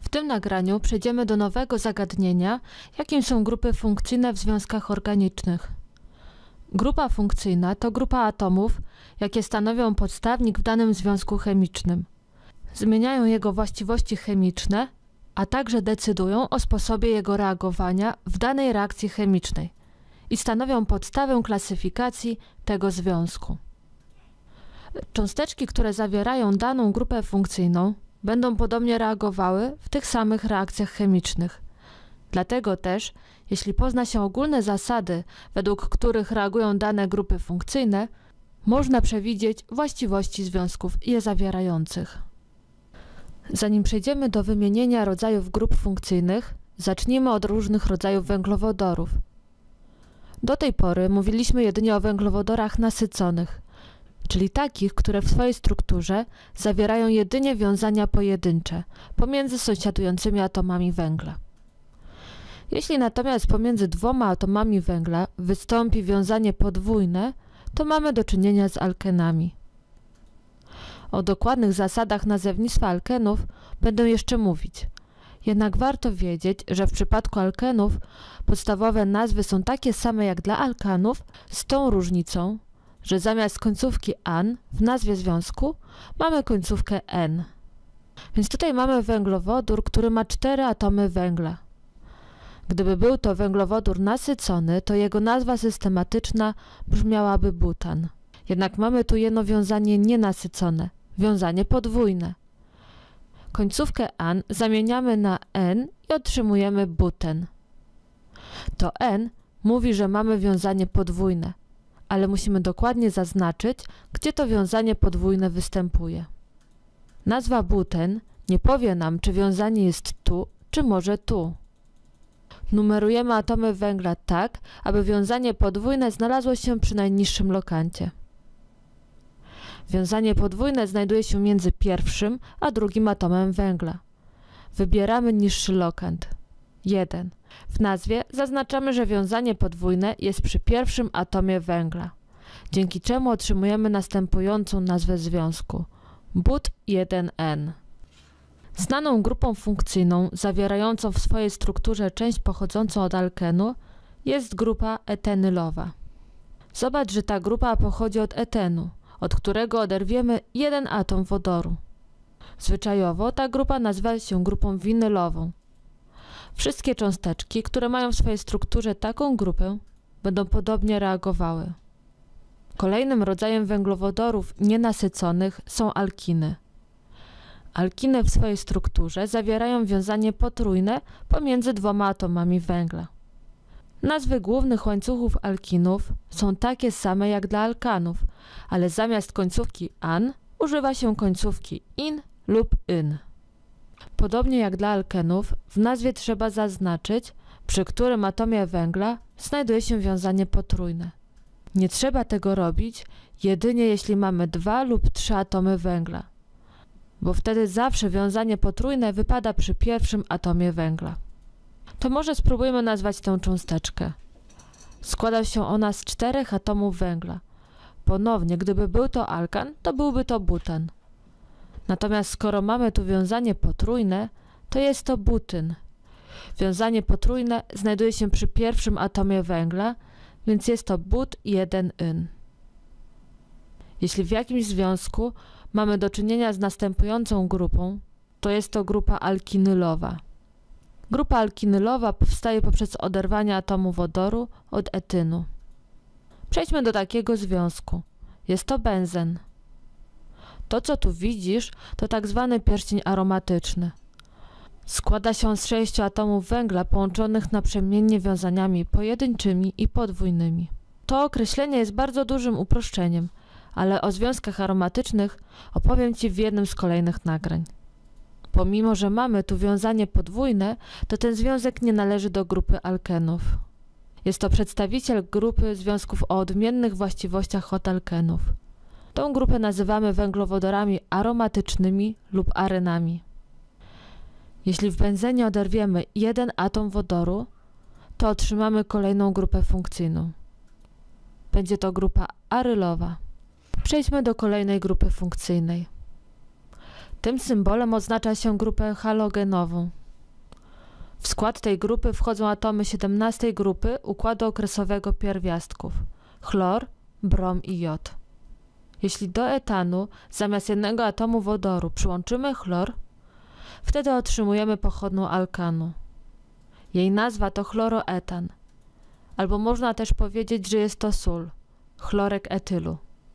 W tym nagraniu przejdziemy do nowego zagadnienia, jakim są grupy funkcyjne w związkach organicznych. Grupa funkcyjna to grupa atomów, jakie stanowią podstawnik w danym związku chemicznym. Zmieniają jego właściwości chemiczne, a także decydują o sposobie jego reagowania w danej reakcji chemicznej i stanowią podstawę klasyfikacji tego związku. Cząsteczki, które zawierają daną grupę funkcyjną, będą podobnie reagowały w tych samych reakcjach chemicznych. Dlatego też, jeśli pozna się ogólne zasady, według których reagują dane grupy funkcyjne, można przewidzieć właściwości związków je zawierających. Zanim przejdziemy do wymienienia rodzajów grup funkcyjnych, zacznijmy od różnych rodzajów węglowodorów. Do tej pory mówiliśmy jedynie o węglowodorach nasyconych, czyli takich, które w swojej strukturze zawierają jedynie wiązania pojedyncze pomiędzy sąsiadującymi atomami węgla. Jeśli natomiast pomiędzy dwoma atomami węgla wystąpi wiązanie podwójne, to mamy do czynienia z alkenami. O dokładnych zasadach nazewnictwa alkenów będę jeszcze mówić. Jednak warto wiedzieć, że w przypadku alkenów podstawowe nazwy są takie same jak dla alkanów, z tą różnicą, że zamiast końcówki -an w nazwie związku mamy końcówkę -n. Więc tutaj mamy węglowodór, który ma 4 atomy węgla. Gdyby był to węglowodór nasycony, to jego nazwa systematyczna brzmiałaby butan. Jednak mamy tu jedno wiązanie nienasycone, wiązanie podwójne. Końcówkę -an zamieniamy na -n i otrzymujemy buten. To -n mówi, że mamy wiązanie podwójne, ale musimy dokładnie zaznaczyć, gdzie to wiązanie podwójne występuje. Nazwa buten nie powie nam, czy wiązanie jest tu, czy może tu. Numerujemy atomy węgla tak, aby wiązanie podwójne znalazło się przy najniższym lokancie. Wiązanie podwójne znajduje się między pierwszym a drugim atomem węgla. Wybieramy niższy lokant, 1. W nazwie zaznaczamy, że wiązanie podwójne jest przy pierwszym atomie węgla, dzięki czemu otrzymujemy następującą nazwę związku but1n. Znaną grupą funkcyjną zawierającą w swojej strukturze część pochodzącą od alkenu jest grupa etenylowa. Zobacz, że ta grupa pochodzi od etenu, od którego oderwiemy jeden atom wodoru. Zwyczajowo ta grupa nazywa się grupą winylową. Wszystkie cząsteczki, które mają w swojej strukturze taką grupę, będą podobnie reagowały. Kolejnym rodzajem węglowodorów nienasyconych są alkiny. Alkiny w swojej strukturze zawierają wiązanie potrójne pomiędzy dwoma atomami węgla. Nazwy głównych łańcuchów alkinów są takie same jak dla alkanów, ale zamiast końcówki -an używa się końcówki -in lub -yn. Podobnie jak dla alkenów, w nazwie trzeba zaznaczyć, przy którym atomie węgla znajduje się wiązanie potrójne. Nie trzeba tego robić jedynie jeśli mamy 2 lub 3 atomy węgla, bo wtedy zawsze wiązanie potrójne wypada przy pierwszym atomie węgla. To może spróbujmy nazwać tę cząsteczkę. Składa się ona z 4 atomów węgla. Ponownie, gdyby był to alkan, to byłby to butan. Natomiast skoro mamy tu wiązanie potrójne, to jest to butyn. Wiązanie potrójne znajduje się przy pierwszym atomie węgla, więc jest to but1n. Jeśli w jakimś związku mamy do czynienia z następującą grupą, to jest to grupa alkinylowa. Grupa alkinylowa powstaje poprzez oderwanie atomu wodoru od etynu. Przejdźmy do takiego związku. Jest to benzen. To, co tu widzisz, to tak zwany pierścień aromatyczny. Składa się z 6 atomów węgla połączonych naprzemiennie wiązaniami pojedynczymi i podwójnymi. To określenie jest bardzo dużym uproszczeniem, ale o związkach aromatycznych opowiem Ci w jednym z kolejnych nagrań. Pomimo że mamy tu wiązanie podwójne, to ten związek nie należy do grupy alkenów. Jest to przedstawiciel grupy związków o odmiennych właściwościach od alkenów. Tą grupę nazywamy węglowodorami aromatycznymi lub arenami. Jeśli w benzenie oderwiemy jeden atom wodoru, to otrzymamy kolejną grupę funkcyjną. Będzie to grupa arylowa. Przejdźmy do kolejnej grupy funkcyjnej. Tym symbolem oznacza się grupę halogenową. W skład tej grupy wchodzą atomy 17 grupy układu okresowego pierwiastków chlor, brom i jod. Jeśli do etanu zamiast jednego atomu wodoru przyłączymy chlor, wtedy otrzymujemy pochodną alkanu. Jej nazwa to chloroetan, albo można też powiedzieć, że jest to sól, chlorek etylu.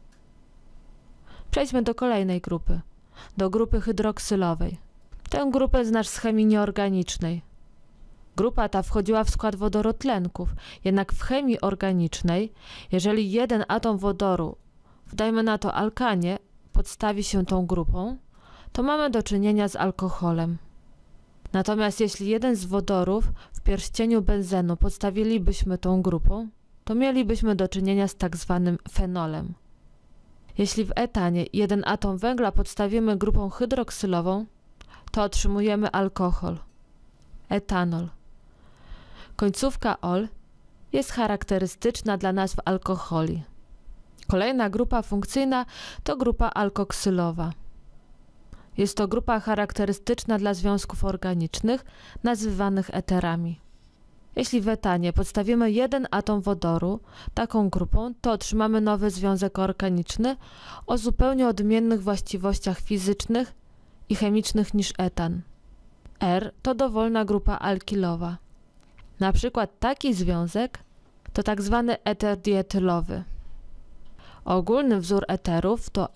Przejdźmy do kolejnej grupy, do grupy hydroksylowej. Tę grupę znasz z chemii nieorganicznej. Grupa ta wchodziła w skład wodorotlenków, jednak w chemii organicznej, jeżeli jeden atom wodoru, dajmy na to alkanie, podstawi się tą grupą, to mamy do czynienia z alkoholem. Natomiast jeśli jeden z wodorów w pierścieniu benzenu podstawilibyśmy tą grupą, to mielibyśmy do czynienia z tak zwanym fenolem. Jeśli w etanie jeden atom węgla podstawimy grupą hydroksylową, to otrzymujemy alkohol, etanol. Końcówka ol jest charakterystyczna dla nazw alkoholi. Kolejna grupa funkcyjna to grupa alkoksylowa. Jest to grupa charakterystyczna dla związków organicznych nazywanych eterami. Jeśli w etanie podstawimy jeden atom wodoru taką grupą, to otrzymamy nowy związek organiczny o zupełnie odmiennych właściwościach fizycznych i chemicznych niż etan. R to dowolna grupa alkilowa. Na przykład taki związek to tak zwany eter dietylowy. Ogólny wzór eterów to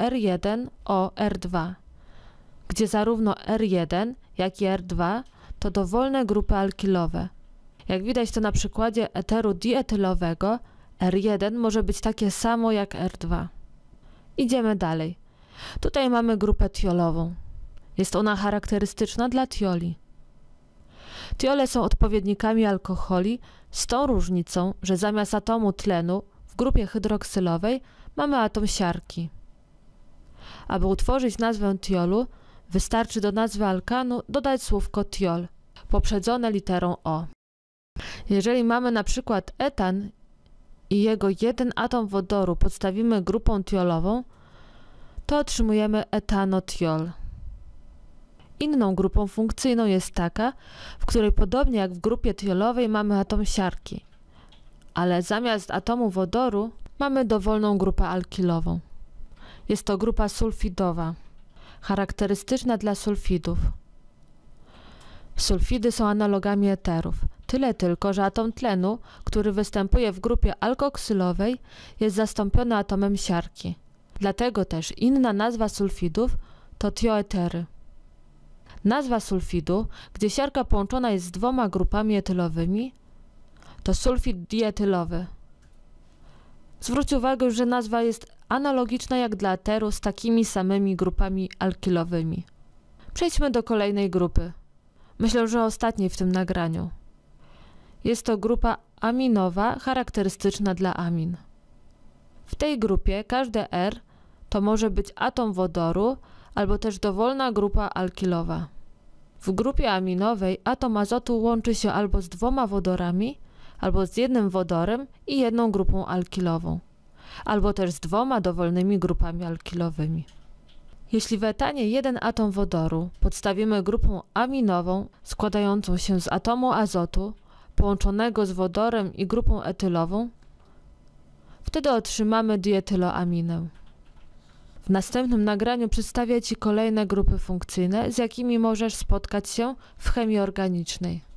R1O2, gdzie zarówno R1, jak i R2 to dowolne grupy alkilowe. Jak widać to na przykładzie eteru dietylowego, R1 może być takie samo jak R2. Idziemy dalej. Tutaj mamy grupę tiolową. Jest ona charakterystyczna dla tioli. Tiole są odpowiednikami alkoholi z tą różnicą, że zamiast atomu tlenu w grupie hydroksylowej mamy atom siarki. Aby utworzyć nazwę tiolu, wystarczy do nazwy alkanu dodać słówko tiol, poprzedzone literą O. Jeżeli mamy na przykład etan i jego jeden atom wodoru podstawimy grupą tiolową, to otrzymujemy etanotiol. Inną grupą funkcyjną jest taka, w której podobnie jak w grupie tiolowej mamy atom siarki, ale zamiast atomu wodoru mamy dowolną grupę alkilową. Jest to grupa sulfidowa, charakterystyczna dla sulfidów. Sulfidy są analogami eterów, tyle tylko, że atom tlenu, który występuje w grupie alkoksylowej, jest zastąpiony atomem siarki. Dlatego też inna nazwa sulfidów to tioetery. Nazwa sulfidu, gdzie siarka połączona jest z dwoma grupami etylowymi, to sulfid dietylowy. Zwróć uwagę, że nazwa jest analogiczna jak dla eteru z takimi samymi grupami alkilowymi. Przejdźmy do kolejnej grupy. Myślę, że ostatniej w tym nagraniu. Jest to grupa aminowa charakterystyczna dla amin. W tej grupie każde R to może być atom wodoru albo też dowolna grupa alkilowa. W grupie aminowej atom azotu łączy się albo z dwoma wodorami, albo z jednym wodorem i jedną grupą alkilową, albo też z dwoma dowolnymi grupami alkilowymi. Jeśli w etanie jeden atom wodoru podstawimy grupą aminową składającą się z atomu azotu połączonego z wodorem i grupą etylową, wtedy otrzymamy dietyloaminę. W następnym nagraniu przedstawię Ci kolejne grupy funkcyjne, z jakimi możesz spotkać się w chemii organicznej.